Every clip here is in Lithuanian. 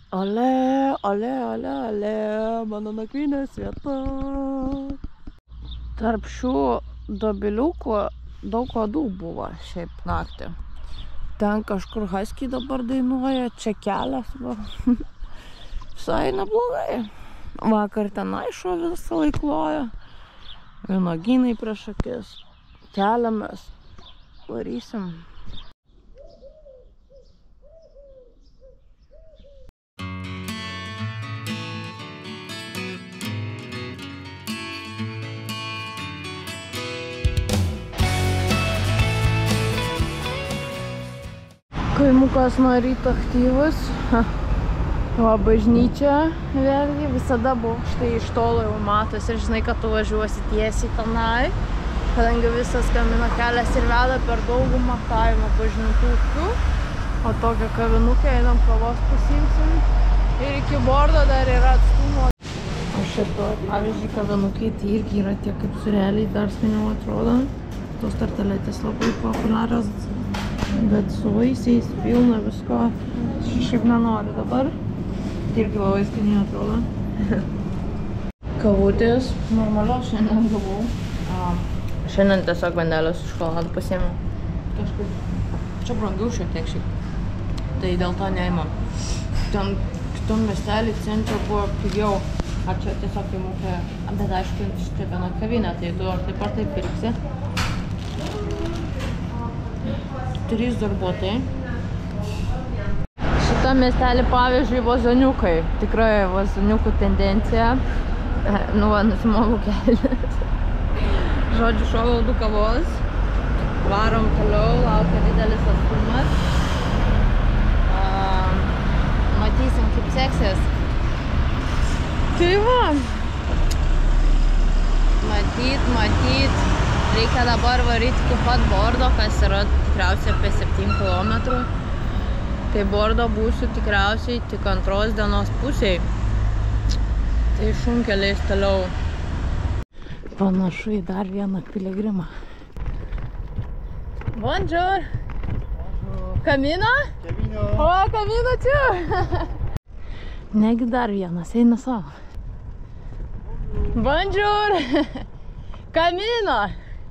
Ale, ale, ale, ale, mano nakvynės vieta. Tarp šių dobiliukų daug uodų buvo šiaip naktį. Ten kažkur husky dabar dainuoja, čia kelias buvo. Visai neblogai. Vakar ten aišo visą laikloja. Vynuogynai prieš akis. Keliamės. Varysim. Kaimukas nuo ryto aktyvus. O bažnyčia vėlgi visada buvo štai iš tolo jau matos ir žinai, kad tu važiuosi tiesiai tenai, kadangi visas Kamino kelias ir veda per daugumą kaimo bažnyčių. O tokią kavinukę einam kavos pasiimsim ir iki bordo dar yra atstumo. O šito, pavyzdžiui, kavinukai tai irgi yra tiek kaip sureliai, dar skaniau atrodo. Tos tarteletės labai populiarios. Bet su vaisiais pilna visko. Šiaip nenoriu dabar. Tai irgi labai skaniai atrodo. Kavutės normalios šiandien gavau. Šiandien tiesiog vandelės su šokoladu pasiėmiau. Kažkaip čia brangiau šiek tiek šiaip. Tai dėl to neimam. Ten kitom miestelį centre buvo pigiau. Ar čia tiesiog kaimukė. Bet aišku, čia viena kavinė, tai tu ar taip pirksi. 3 darbuotojai. Šitą miestelį pavyzdžiui vazoniukai. Tikrai vazoniukų tendencija. Nusimogau kelias. Žodžiu, šovau 2 kavos. Varom toliau, laukia didelis atstumas. Matysim, kaip seksis. Tai va. Matyt. Reikia dabar varyti iki pat bordo, kas yra tikriausiai apie 7 km. Tai bordo būsiu tikriausiai tik 2 dienos pusėj. Tai šunkeliais toliau. Panašu į dar vieną piligrimą. Bonjour! Camino? Camino! O, Camino čia! Negi dar vienas, eina savo. Bonjour! Camino!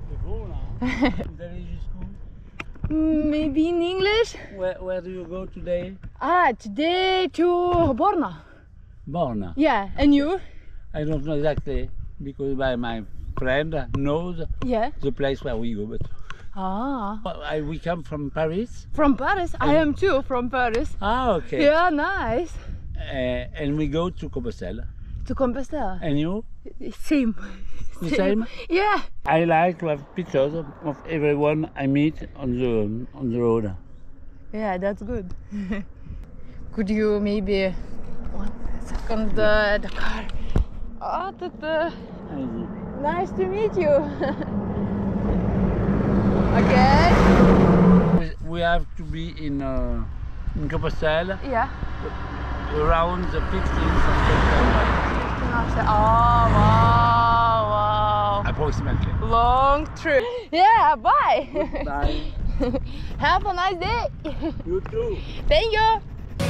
Maybe in English? Where do you go today? Today to Borna. Borna? Yeah, and you? I don't know exactly, because my friend knows the place where we go. But we come from Paris. From Paris? I am too from Paris. Okay. Yeah, nice. And we go to Compostela. To Compostela? And you? Same. The same? Yeah. I like to have pictures of everyone I meet on the road. Yeah, that's good. Could you maybe 1 second the car? Nice to meet you. Okay. We have to be in Compostela. Yeah. Around the 15th of September. Oh, wow. Approximately. Long trip. Yeah, bye. Bye. Have a nice day. You too. Thank you.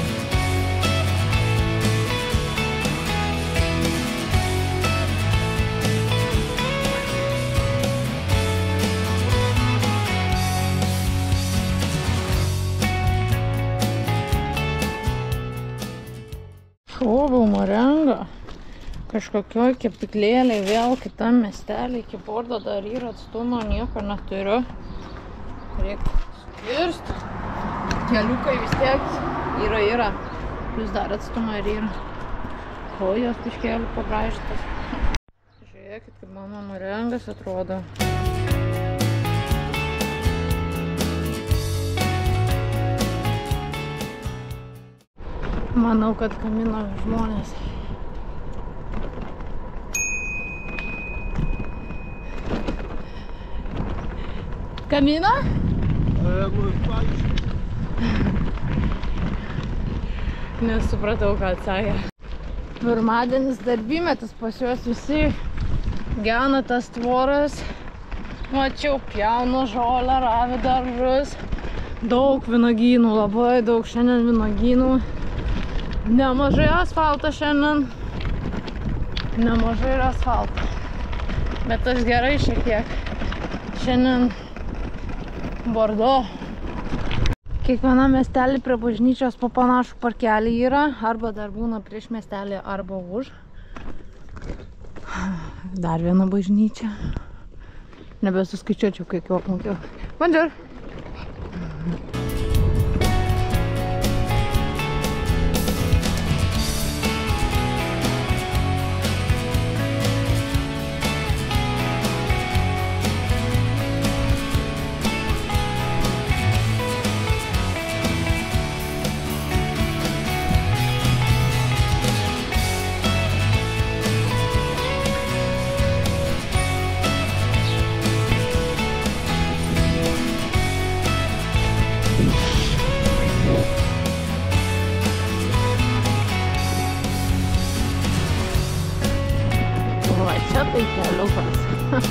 Šoviau morengą. Kažkokioj kepyklėlėj, vėl kitam miestelį, iki bordo dar yra atstumo, nieko neturiu. Reikia skirsti. Keliukai vis tiek yra. Plius dar atstumą ir yra. Kojos biškėlių pabraižytas. Žiūrėkit, kaip mano morengas atrodo. Manau, kad Kamino žmonės. Camino? Nesupratau, ką atsakė. Pirmadienis darbymetis, pas juos visi gena tas tvoras. Mačiau, pjauna žolę, ravi daržus. Daug vynogynų, labai daug šiandien vynogynų. Nemažai asfalto šiandien. Nemažai ir asfalto. Bet aš gerai šiek tiek. Šiandien Bordo. Kiekviena miestelį prie bažnyčios po panašų parkelį yra. Arba dar būna prieš miestelį, arba už. Dar viena bažnyčia. Nebesuskaičiuočiau, kiek jau aplankiau. Bonjour! Čia tai keliukas.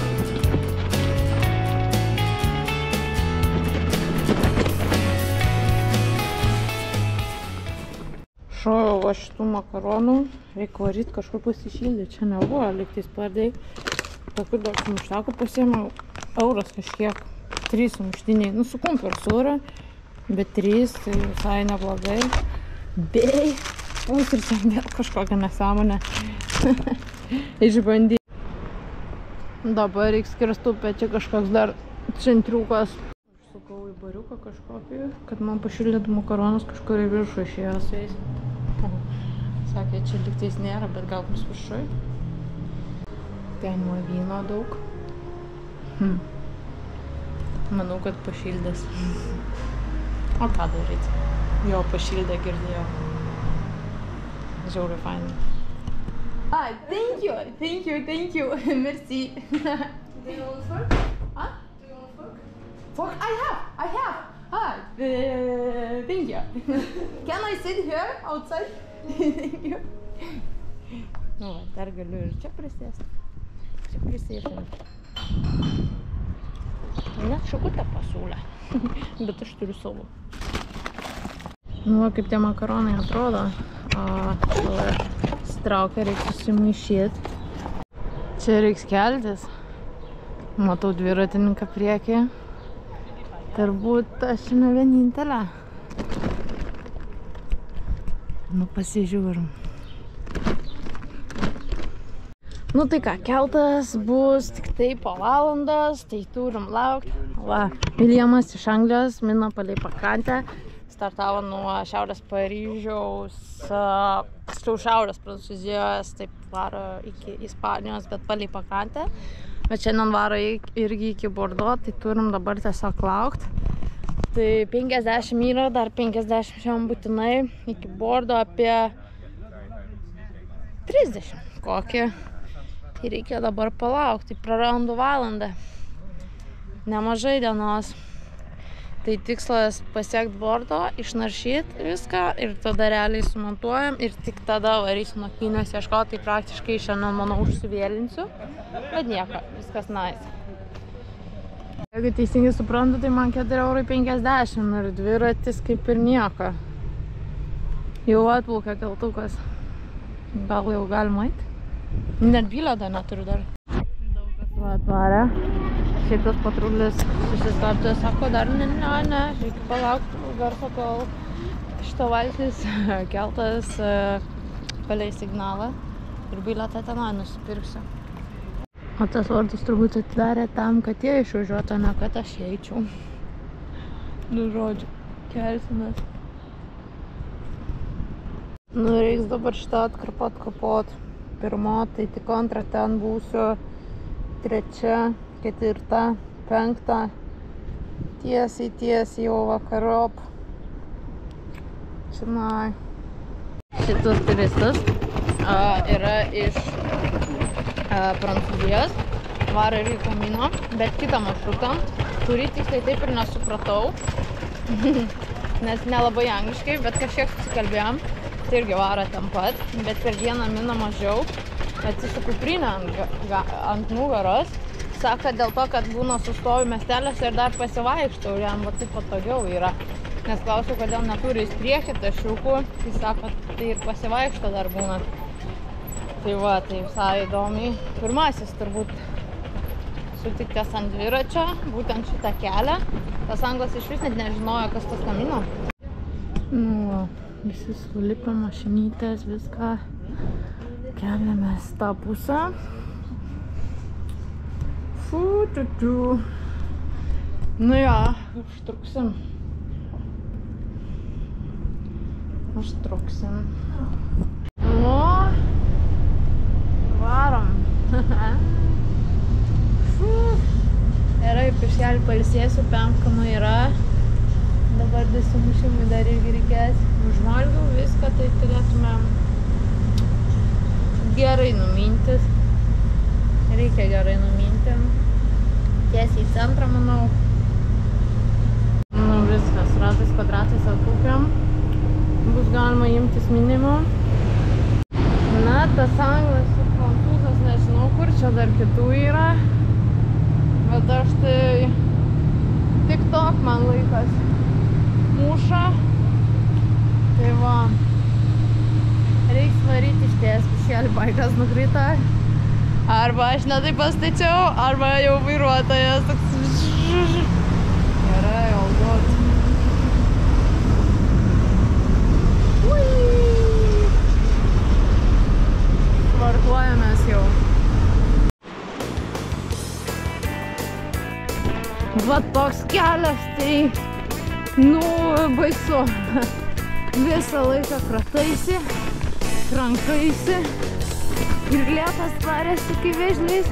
Šoviau va šitų makaronų. Reikia varyti kažkur pasišildyti. Čia nebuvo, lygtais pardėjai. Tokių daug sumuštakų pasiėmiau. Euras kažkiek. 3 sumuštiniai. Nu, su kumpiu ir sūrio. Bet 3, tai visai neblogai. Bei pusryčiam vėl kažkokią nesąmonę. Išbandyti. Dabar reiks kirstupė, čia kažkoks dar centriukas. Aš sukau į bariuką kažkokį, kad man pašildytų makaronus kažkur į viršų išėjo su jais. Sakė, čia lygtais nėra, bet gal bus viršui. Ten nuo vyno daug. Manau, kad pašildės. O ką daryti? Jo, pašildė girdėjau. Žiauriai fainai. Ah, thank you. Merci. Do you want fork? Huh? Do you want fork? Fork? I have. Ah, thank you. Can I sit here outside? Thank you. Nu, dar galiu ir čia prisėsti. Čia prisėsim. Net šakutę pasiūlė. Bet aš turiu savo. Nu, kaip tie makaronai atrodo. Straukę reikia susimaišyti. Čia reiks keltis. Matau dviratininką priekį. Turbūt aš ne vienintelė. Nu, pasižiūrim. Nu tai ką, keltas bus tik tai po valandos, tai turim laukti. Va, Viljamas iš Anglijos, mina palei pakrantę. Startavo nuo šiaurės Paryžiaus, šiaurės Prancūzijos, taip varo iki Ispanijos, bet palei pakrantę. Bet šiandien varo irgi iki Bordo, tai turim dabar tiesiog laukti. Tai 50 yra, dar 50 šiandien būtinai, iki Bordo apie 30 kokį. Tai reikia dabar palaukti, prarandu valandą. Nemažai dienos. Tai tikslas pasiekti Bordo, išnaršyti viską ir tada realiai sumontuojam ir tik tada varysiu nakvynės ieškoti, tai praktiškai šiandien, manau, užsivėlinsiu. Bet nieko, viskas nice. Jeigu teisingai suprantu, tai man 4,50 € ir dviratis kaip ir nieko. Jau atplaukia keltukas. Gal jau galima eiti? Net bilieto neturiu dar. Daug kas va atvarė. Šitas patrulis susistabdė, sako, dar ne, reikia palaukti garso, kol šito valtis keltas paleis signalą ir bilietą tenai nusipirksiu. O tas vartus turbūt atidarė tam, kad jie išvažiuotų, ne kad aš eičiau. Nu, žodžiu, kelsimės. Nu, reiks dabar šitą atkarpą atkapot. Pirmo, tai tik antrą ten būsiu, 3, 4, 5, tiesiai jau vakarop. Činai. Šitas turistas yra iš Prancūzijos, varo irgi Camino, bet kitą maršrutą, kurį tiksliai taip ir nesupratau, nes nelabai angliškai, bet kažkiek susikalbėjom, tai irgi varo ten pat, bet per vieną miną mažiau, atsisuku kuprinę ant nugaros. Sako, dėl to, kad būna sustoju miestelėse ir dar pasivaikštau, jam va taip patogiau yra. Nes klausiau, kodėl neturi jis priekį tašiukų, tai sako, tai ir pasivaikšto dar būna. Tai va, tai visai įdomiai. Pirmasis turbūt sutiktas ant dviračio, būtent šitą kelią. Tas anglas iš vis net nežinojo, kas tas Camino. Nu, visi sulipę mašinytės, viską keliamės tą pusę. Fu, tu, tu. Nu jo, užtruksim. Nu, varom. Gerai, piškelį pailsėsiu, pakankamai yra. Dabar dasimušimui dar irgi reikės. Užvalgiau viską, tai turėtumėm gerai numintis. Reikia gerai numinti. Tiesiai į centrą, manau. Nu viskas, ratais kvadratais atplaukiam. Bus galima imtis minimum. Na, tas anglas ir prancūzas, nežinau kur, čia dar kitų yra. Bet aš tai TikTok man laikas muša. Tai va, reiks varyti išties, piškelį baikas nukrita. Arba aš ne taip pastačiau, arba jau vairuotojas toks. Gerai, all good. Vartuojamės jau. Va toks kelias, tai nu baisu. Visą laiką krataisi, trankaisi ir lėtas tvarėsi kaip vėžlys.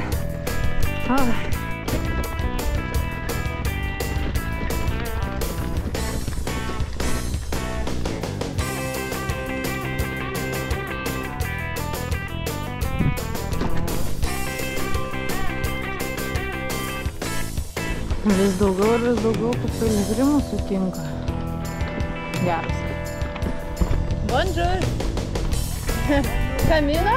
Vis daugiau piligrimų sutinka. Geras. Bonjour! Camino?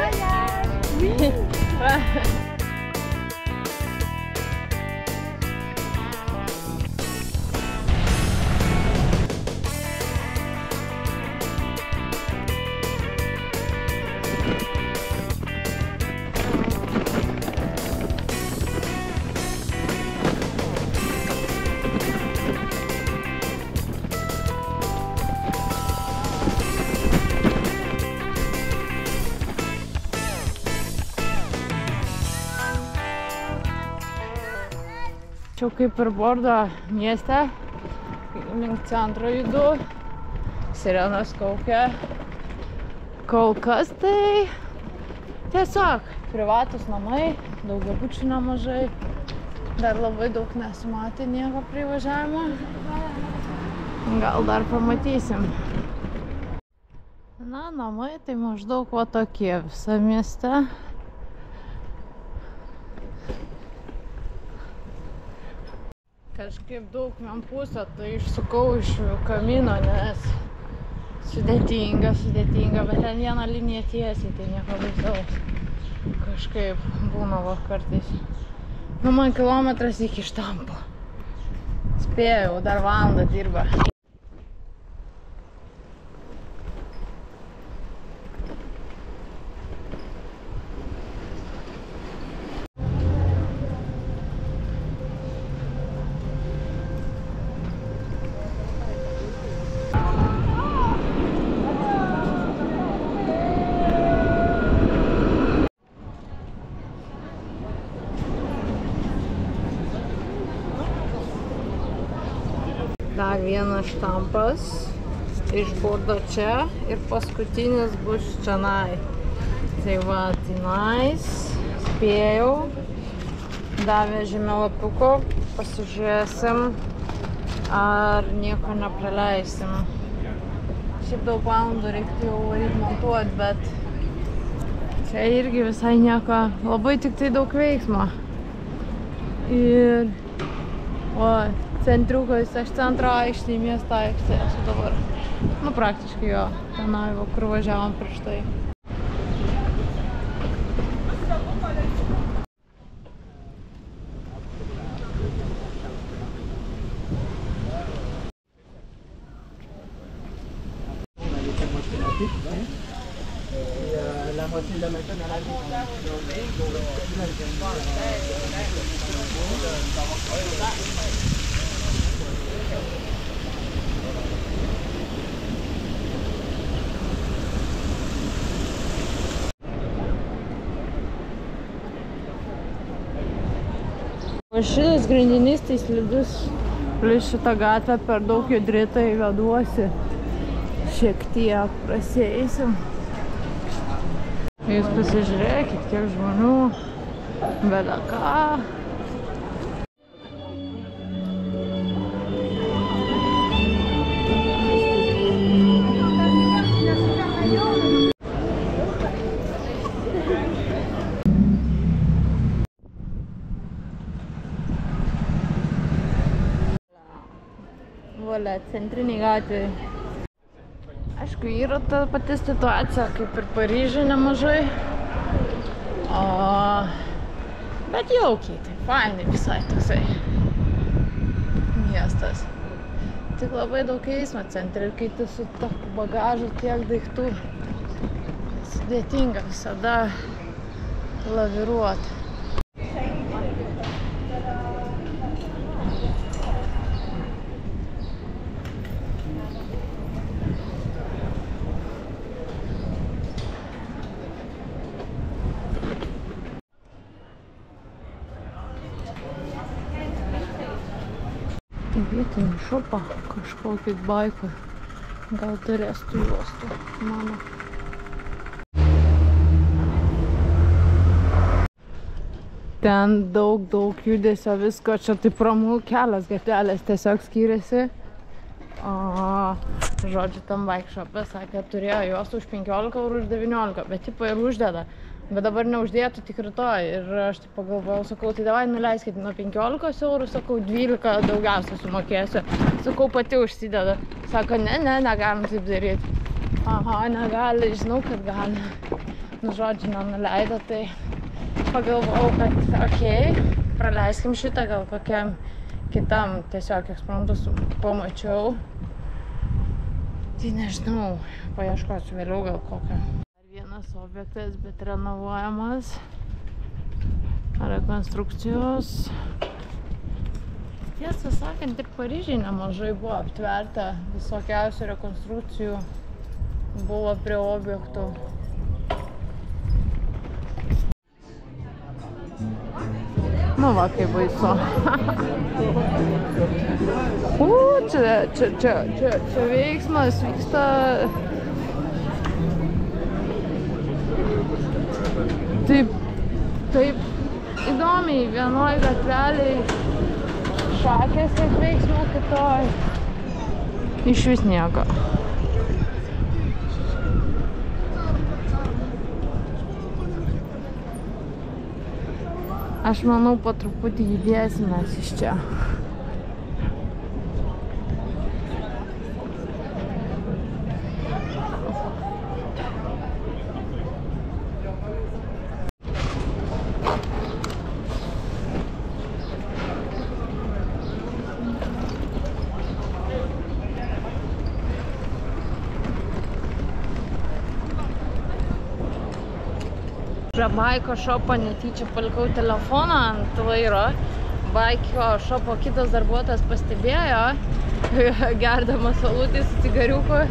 Čia kaip ir Bordo mieste, link centro judu, sirenos kaukia. Kol kas tai tiesiog privatus namai, daugiabučių nemažai. Dar labai daug nesimatė nieko prie važiavimo. Gal dar pamatysim. Na, namai tai maždaug va tokie visą mieste. Kažkaip daug man pusę, tai išsukau iš Camino, nes sudėtinga, bet ten vieną liniją tiesiai, tai nieko baisaus. Kažkaip būna va kartais. Nu, man kilometras iki štampo. Spėjau, dar valandą dirba. Dar vienas štampas iš Bordo čia ir paskutinis bus čionai. Tai va, tai nice. Spėjau. Davė žemėlapiuko. Pasižiūrėsim, ar nieko nepraleisim. Šiaip daug valandų reiktų jau varyti montuoti, bet čia irgi visai nieko. Labai tik tai daug veiksmo. Ir centriukas, aš centro aikštėj, miesto aikštėj esu dabar. Nu, praktiškai jo, tenai, kur važiavom prieš tai. La moitié de la méthode dans la Šitas grindinys tai slidus, plius šitą gatvę per daug judri, tai veduosi šiek tiek prasieisim. Jūs pasižiūrėkit, kiek žmonių, bele ką. Centrinė gatvė. Aišku, yra ta pati situacija, kaip ir Paryžiuje nemažai. Bet jaukiai, tai fainai visai toksai miestas. Tik labai daug eismo centre ir kai tu su tokiu bagažu tiek daiktų, sudėtinga visada laviruoti. Vietinį šopą, kažkokį baiką, gal turės tų juostų, mano. Ten daug judesio visko, čia tai pramų kelias, gatvelės tiesiog skiriasi. Žodžiu, tam bike shop'e sakė, turėjo juostų už 15 eurų už 19, bet tipo ir uždeda. Bet dabar neuždėtų tik rytoj ir aš taip pagalvojau, sakau, tai davai nuleiskit nuo 15 eurų, sakau, 12 daugiausiai sumokėsiu. Sakau, pati užsideda. Sako, ne, negalim taip daryti. Aha, negali, žinau, kad gali. Nu, žodžiu, nenuleido, tai pagalvojau, kad okei, praleiskim šitą, gal kokiam kitam tiesiog eksperimentus pamačiau. Tai nežinau, paieškosiu vėliau gal kokią. Vienas objektas, bet renovuojamas, rekonstrukcijos. Tiesą sakant, ir Paryžiuje nemažai buvo aptverta, visokiausių rekonstrukcijų buvo prie objektų. Nu va, kaip baisu. Čia veiksmas vyksta. Taip įdomiai, vienoj gatveliai šakės kaip veiksmo, kitoj iš vis nieko. Aš manau, po truputį judėsim mes iš čia. Prie baiko šopo netyčia palikau telefoną ant vairo. Baiko šopo kitas darbuotojas pastebėjo, gerdamas alutį su cigariuku.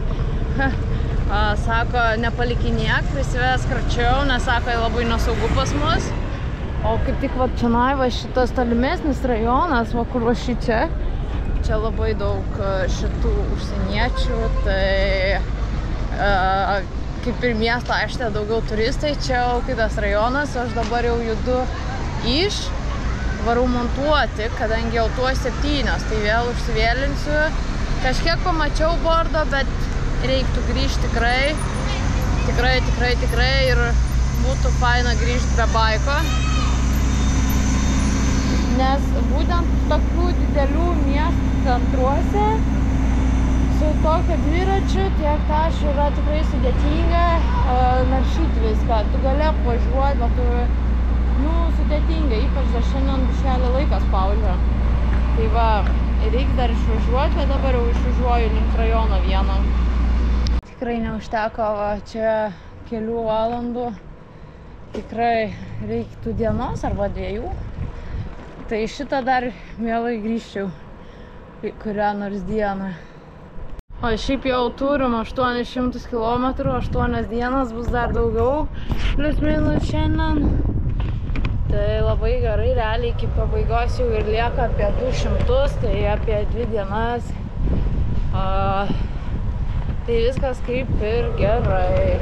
Sako, nepalikinėk, prisives kračiau, nes sako, labai nesaugu pas mus. O kaip tik va čionai va šitas tolimesnis rajonas, va kur va šičia, čia labai daug šitų užsieniečių, tai kaip ir miesto aikštė daugiau turistai, čia jau kitas rajonas, aš dabar jau judu iš, varau montuoti, kadangi jau tuo 7, tai vėl užsivėlinsiu. Kažkiek pamačiau bordo, bet reiktų grįžti tikrai ir būtų faina grįžti prie baiko. Nes būtent tokių didelių miestų centruose su tokio dviračiu tiek tašių yra tikrai sudėtinga naršyti viską. Tu gali apvažiuoti, bet sudėtinga, ypač dar šiandien biškelį laikas spaudžia. Tai va, reikia dar išvažiuoti, bet dabar jau išvažiuoju link rajono vieno. tikrai neužteko va čia kelių valandų. Tikrai reiktų dienos arba 2. Tai šitą dar mielai grįžčiau kurią nors dieną. O šiaip jau turim 800 km, 8 dienas, bus dar daugiau, plius minus šiandien. Tai labai gerai, realiai iki pabaigos jau ir lieka apie 200, tai apie 2 dienas. Tai viskas kaip ir gerai.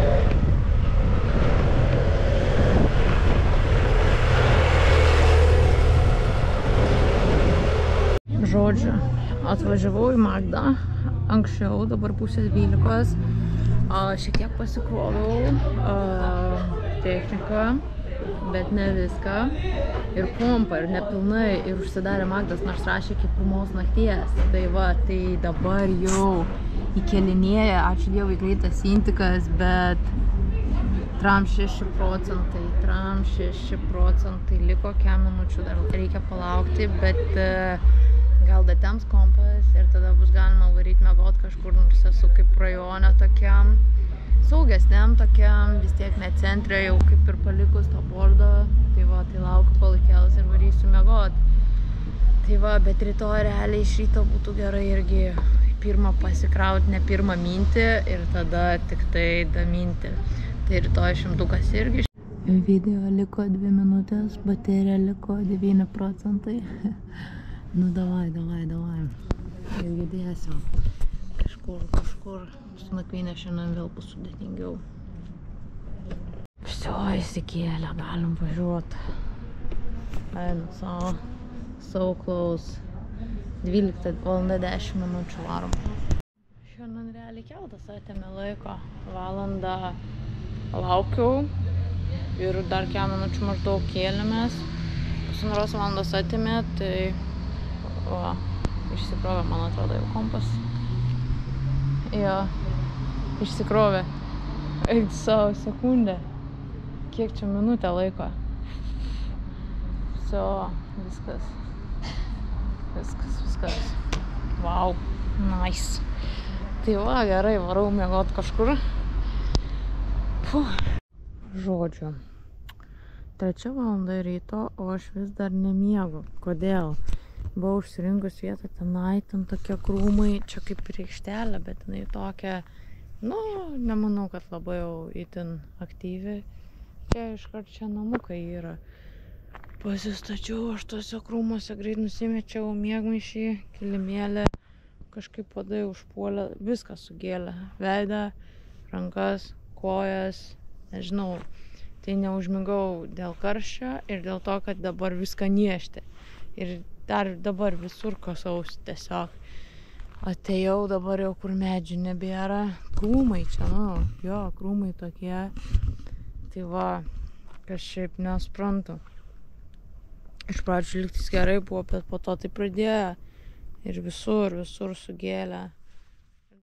Žodžiu, atvažiavau į Magdą anksčiau, dabar 11:30. Šiek tiek pasikroviau techniką, bet ne viską. Ir kompą, ir nepilnai, ir užsidarė Magdas, nors rašė iki 1 nakties. Tai va, tai dabar jau įkelinėja, ačiū Dievui, greitas intikas, bet tram 6%, liko kiam minučių, dar reikia palaukti, bet gal datems kompas ir tada bus galima varyti miegot kažkur, nors esu kaip rajone tokiam, saugesniam tokiam, vis tiek ne centre, jau kaip ir palikus tą bordą, tai va, tai laukiu kol įkels ir varysiu miegot. Tai va, bet rytoj realiai iš ryto būtų gerai irgi pirmą pasikrauti, ne pirmą minti ir tada tik tai daminti. Tai rytoj 100 irgi. Video liko 2 minutės, baterija liko 9%. Nu, davai. Irgi dėsiu. Kažkur. Su nakvynė šiandien vėl bus sudėtingiau. Всё, įsikėlė, galim važiuoti. So close. 12:10 varom. Šiandien realiai keltas atėmė laiko. Valandą laukiau ir dar kiek minučių maždaug kėlėmės. Pusantros valandos atėmė, tai o, išsikrovė, man atrodo, jau kompas. Jo, išsikrovė. Eik savo sekundę. Kiek čia minutę laiko? So, viskas. Wow, nice. Tai va, gerai, varau miegot kažkur. Žodžiu. 3 valanda ryto, o aš vis dar nemiegu. Kodėl? Buvau užsirinkus vietą tenai, ten tokie krūmai, čia kaip ir aikštelė, bet jinai tokia, nu, nemanau, kad labai jau itin aktyvi. Čia iškart čia namukai yra. Pasistačiau aš tose krūmuose, greit nusimečiau miegmaišį, kilimėlį, kažkaip padai užpuolė, viską sugėlė. Veidą, rankas, kojas, nežinau. Tai neužmigau dėl karščio ir dėl to, kad dabar viską niežti. Ir dar dabar visur kasausi tiesiog. Atėjau dabar jau, kur medžių nebėra. Krūmai čia, nu, jo, krūmai tokie. Tai va, kas šiaip nesuprantu. Iš pradžių lygtis gerai buvo, bet po to tai pradėjo. Ir visur sugėlė.